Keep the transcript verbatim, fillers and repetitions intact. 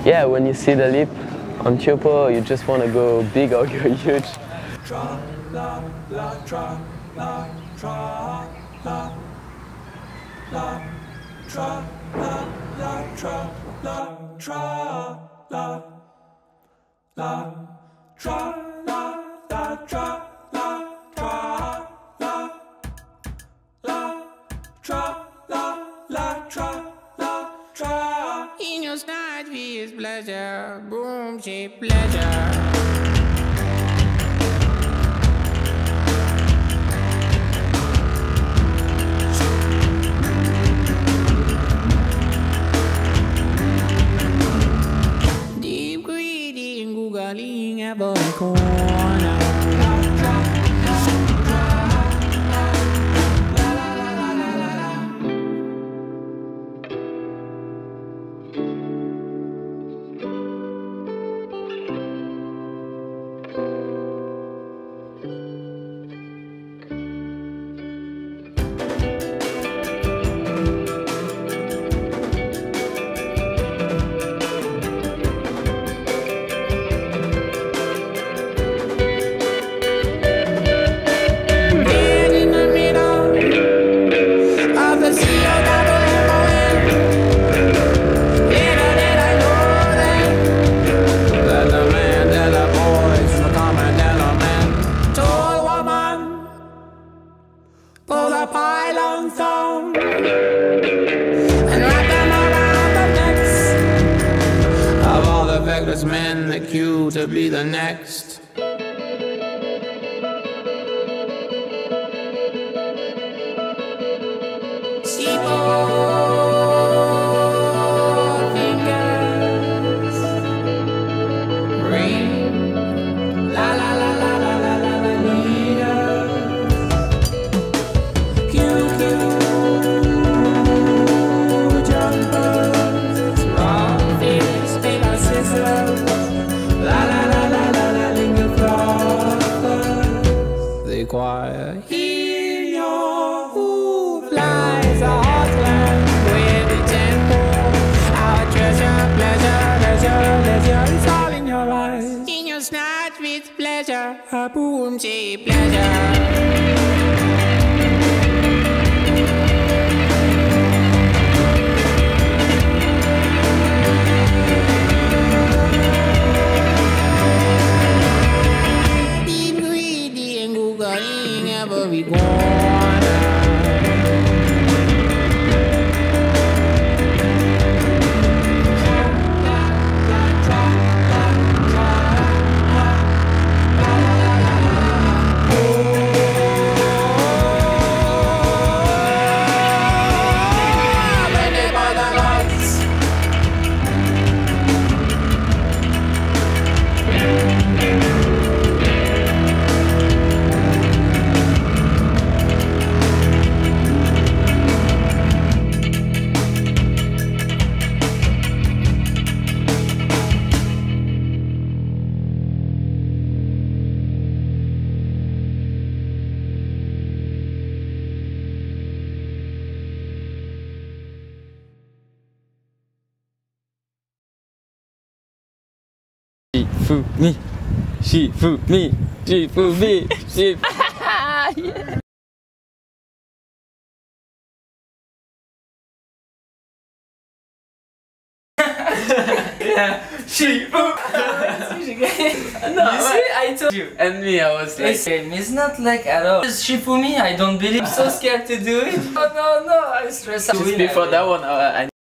yeah, when you see the lip on Teahupoo, you just want to go big or go huge. Tra la la tra la tra la la tra la la tra la tra la la tra la la tra la tra la la tra la la tra la tra. In your night is pleasure, boom, she pleasure. Every corner. Men the cue to be the next. Fingers ring, la la la la la la la la leader. Cue cue jumpers, rock fish, take our scissors. La la la la la la linger flowers. The choir in your who flies a hot land with the tempo. Our treasure, pleasure, leisure, leisure, it's all in your eyes. In your snatch with pleasure, a boom, she pleasure. Every corner. Shifu me, shifu me, shifu me, shifu. Yeah. Yeah, shifu. No, you see, I told you. And me, I was like, Listen, it's not like at all. It's shifu me, I don't believe. I'm so scared to do it. Oh no, no, I stress out. Just before that one, uh, I